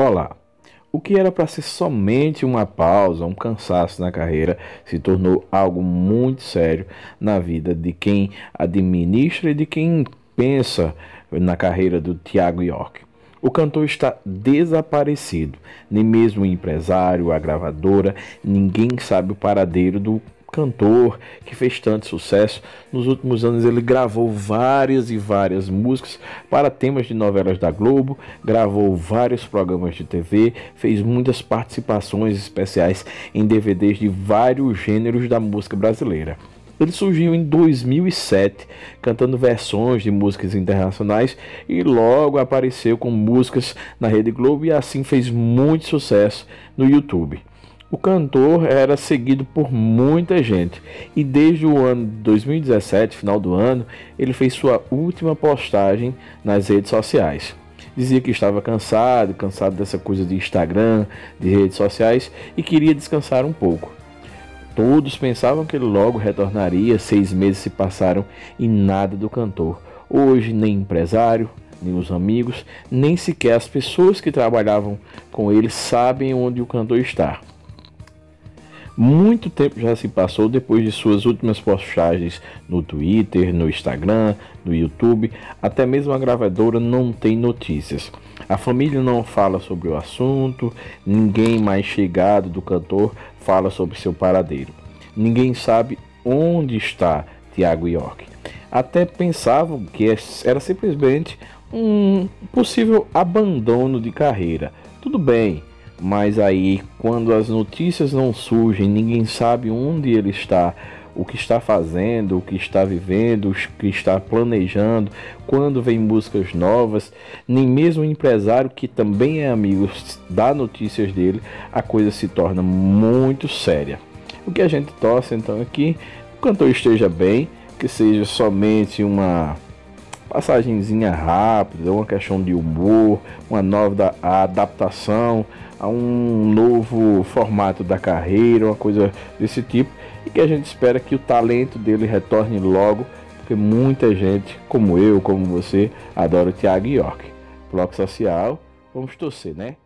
Olá! O que era para ser somente uma pausa, um cansaço na carreira, se tornou algo muito sério na vida de quem administra e de quem pensa na carreira do Thiago York. O cantor está desaparecido, nem mesmo o empresário, a gravadora, ninguém sabe o paradeiro do cantor que fez tanto sucesso. Nos últimos anos ele gravou várias e várias músicas para temas de novelas da Globo, gravou vários programas de TV, fez muitas participações especiais em DVDs de vários gêneros da música brasileira. Ele surgiu em 2007 cantando versões de músicas internacionais e logo apareceu com músicas na Rede Globo e assim fez muito sucesso no YouTube. O cantor era seguido por muita gente e desde o ano 2017, final do ano, ele fez sua última postagem nas redes sociais. Dizia que estava cansado dessa coisa de Instagram, de redes sociais e queria descansar um pouco. Todos pensavam que ele logo retornaria, 6 meses se passaram e nada do cantor. Hoje nem empresário, nem os amigos, nem sequer as pessoas que trabalhavam com ele sabem onde o cantor está. Muito tempo já se passou depois de suas últimas postagens no Twitter, no Instagram, no YouTube. Até mesmo a gravadora não tem notícias. A família não fala sobre o assunto, ninguém mais chegado do cantor fala sobre seu paradeiro. Ninguém sabe onde está Thiago York. Até pensavam que era simplesmente um possível abandono de carreira. Tudo bem. Mas aí, quando as notícias não surgem, ninguém sabe onde ele está, o que está fazendo, o que está vivendo, o que está planejando, quando vem músicas novas, nem mesmo o empresário, que também é amigo, dá notícias dele, a coisa se torna muito séria. O que a gente torce então é que o cantor esteja bem, que seja somente uma passagenzinha rápida, uma questão de humor, uma nova adaptação a um novo formato da carreira, uma coisa desse tipo, e que a gente espera que o talento dele retorne logo, porque muita gente, como eu, como você, adora o Thiago York. Bloco Social, vamos torcer, né?